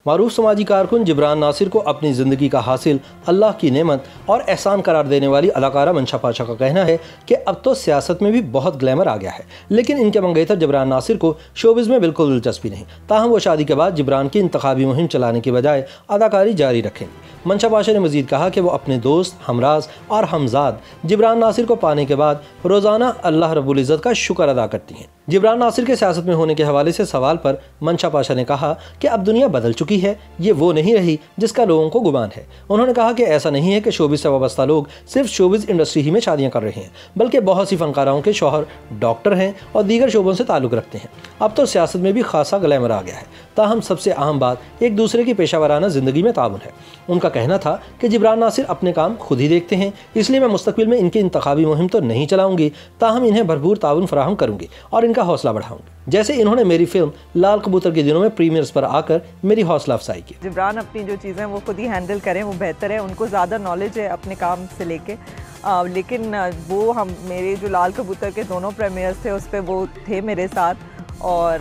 मारूफ समाजी कारकुन जिब्रान नासिर को अपनी ज़िंदगी का हासिल अल्लाह की नेमत और एहसान करार देने वाली अदाकारा मंशा पाशा का कहना है कि अब तो सियासत में भी बहुत ग्लैमर आ गया है, लेकिन इनके मंगेतर जिब्रान नासिर को शोबिज़ में बिल्कुल दिलचस्पी नहीं। ताहम वो शादी के बाद जिब्रान की इंतखाबी मुहिम चलाने की बजाय अदाकारी जारी रखेंगी। मंशा पाशा ने मज़ीद कहा कि वो अपने दोस्त, हमराज और हमजाद जिब्रान नासिर को पाने के बाद रोज़ाना अल्लाह रब्बुल इज़्ज़त का शुक्र अदा करती हैं। जिब्रान नासिर के सियासत में होने के हवाले से सवाल पर मंशा पाशा ने कहा कि अब दुनिया बदल चुकी है, ये वो नहीं रही जिसका लोगों को गुमान है। उन्होंने कहा कि ऐसा नहीं है कि शोबिज़ से वाबस्ता लोग सिर्फ शोबिज़ इंडस्ट्री ही में शादियां कर रहे हैं, बल्कि बहुत सी फनकाराओं के शौहर डॉक्टर हैं और दीगर शोबों से ताल्लुक़ रखते हैं। अब तो सियासत में भी खासा ग्लैमर आ गया है। ताहम सबसे अहम बात एक दूसरे की पेशावराना ज़िंदगी में ताउन है। उनका कहना था कि जिब्रान नासिर अपने काम खुद ही देखते हैं, इसलिए मैं मुस्तकबिल में इनकी इंतखाबी मुहिम तो नहीं चलाऊंगी, ताहम इन्हें भरपूर ताउन फराहम करूंगी और इनका हौसला बढ़ाऊंगी, जैसे इन्होंने मेरी फिल्म लाल कबूतर के दिनों में प्रीमियर्स पर आकर मेरी हौसला अफजाई की। जिब्रान अपनी जो चीज़ें वो खुद ही हैंडल करें वो बेहतर है, उनको ज़्यादा नॉलेज है अपने काम से लेके। लेकिन वो मेरे जो लाल कबूतर के दोनों प्रीमियर्स थे उस पर वो थे मेरे साथ, और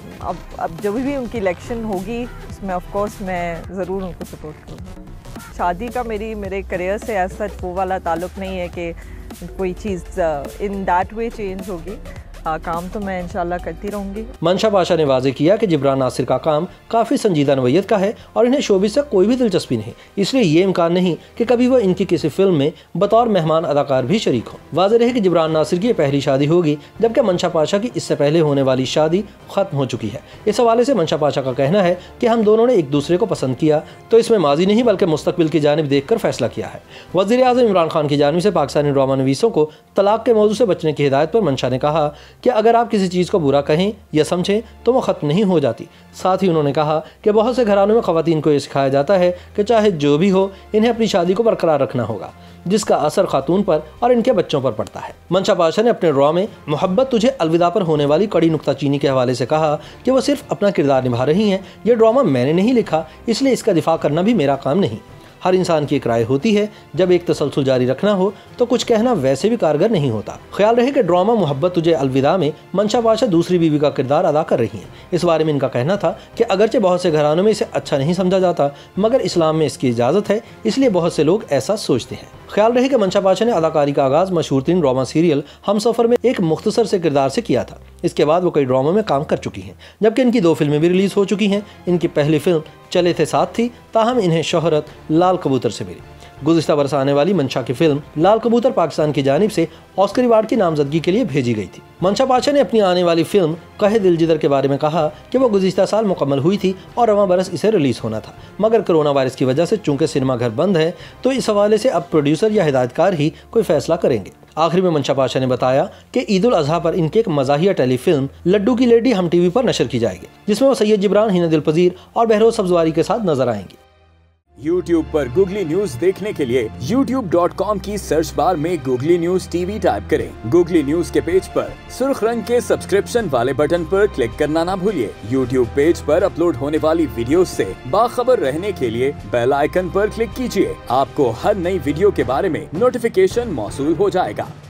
अब जब भी उनकी इलेक्शन होगी उसमें ऑफ कोर्स मैं ज़रूर उनको सपोर्ट करूँगी। शादी का मेरे करियर से एज सच वो वाला ताल्लुक़ नहीं है कि कोई चीज़ इन दैट वे चेंज होगी। काम तो मैं इंशाल्लाह करती रहूँगी। मंशा पाशा ने वाज़ेह किया कि जिब्रान नासिर का काम काफ़ी संजीदा नवैयत का है और इन्हें शोबिज़ से कोई भी दिलचस्पी नहीं, इसलिए ये इम्कान नहीं कि कभी वह इनकी किसी फिल्म में बतौर मेहमान अदाकार भी शरीक हो। वाज़ेह रहे कि जिब्रान नासिर की पहली शादी होगी, जबकि मंशा पाशा की इससे पहले होने वाली शादी ख़त्म हो चुकी है। इस हवाले से मंशा पाशा का कहना है कि हम दोनों ने एक दूसरे को पसंद किया तो इसमें माजी नहीं बल्कि मुस्तकबिल की जानिब देख कर फैसला किया है। वज़ीर आज़म इमरान खान की जानिब से पाकिस्तानी ड्रामा नवीसों को तलाक के मौजू से बचने की हिदायत पर मंशा ने कहा कि अगर आप किसी चीज़ को बुरा कहें या समझें तो वो ख़त्म नहीं हो जाती। साथ ही उन्होंने कहा कि बहुत से घरानों में ख़वातीन को ये सिखाया जाता है कि चाहे जो भी हो इन्हें अपनी शादी को बरकरार रखना होगा, जिसका असर खातून पर और इनके बच्चों पर पड़ता है। मंशा पाशा ने अपने ड्रा में मोहब्बत तुझे अलविदा पर होने वाली कड़ी नुक्ताचीनी के हवाले से कहा कि वो सिर्फ अपना किरदार निभा रही हैं। ये ड्रामा मैंने नहीं लिखा, इसलिए इसका दिफा करना भी मेरा काम नहीं। हर इंसान की एक राय होती है, जब एक तसलसल जारी रखना हो तो कुछ कहना वैसे भी कारगर नहीं होता। ख्याल रहे कि ड्रामा मोहब्बत तुझे अलविदा में मंशा पाशा दूसरी बीवी का किरदार अदा कर रही हैं। इस बारे में इनका कहना था कि अगरचे बहुत से घरानों में इसे अच्छा नहीं समझा जाता, मगर इस्लाम में इसकी इजाज़त है, इसलिए बहुत से लोग ऐसा सोचते हैं। ख्याल रहे कि मंशा पाशा ने अदाकारी का आगाज़ मशहूर तरीन ड्रामा सीरियल हमसफ़र में एक मुख्तसर से किरदार से किया था। इसके बाद वो कई ड्रामों में काम कर चुकी हैं, जबकि इनकी 2 फिल्में भी रिलीज़ हो चुकी हैं। इनकी पहली फिल्म चले थे साथ थी, ताहम इन्हें शोहरत लाल कबूतर से मिली। गुज़िश्ता बरस आने वाली मंशा की फिल्म लाल कबूतर पाकिस्तान की जानिब से ऑस्कर अवार्ड की नामजदगी के लिए भेजी गई थी। मंशा पाशा ने अपनी आने वाली फिल्म कहे दिल जिदर के बारे में कहा कि वो गुज़िश्ता साल मुकम्मल हुई थी और रवां बरस इसे रिलीज़ होना था, मगर कोरोना वायरस की वजह से चूँकि सिनेमा घर बंद है तो इस हवाले से अब प्रोड्यूसर या हिदायतकार ही कोई फैसला करेंगे। आखिर में मंशा पाशा ने बताया कि ईद उल अज़हा पर इनके एक मज़ाहिया टेलीफिल्म लड्डू की लेडी हम टीवी पर नशर की जाएगी, जिसमें वो सैयद जिब्रान, हिना दिलपज़ीर और बहरोज़ सब्ज़वारी के साथ नजर आएंगी। YouTube पर गूगली न्यूज देखने के लिए youtube.com की सर्च बार में गूगली न्यूज टीवी टाइप करें। गूगली न्यूज के पेज पर सुर्ख रंग के सब्सक्रिप्शन वाले बटन पर क्लिक करना ना भूलिए। YouTube पेज पर अपलोड होने वाली वीडियोस से बाखबर रहने के लिए बेल आइकन पर क्लिक कीजिए। आपको हर नई वीडियो के बारे में नोटिफिकेशन मौसूल हो जाएगा।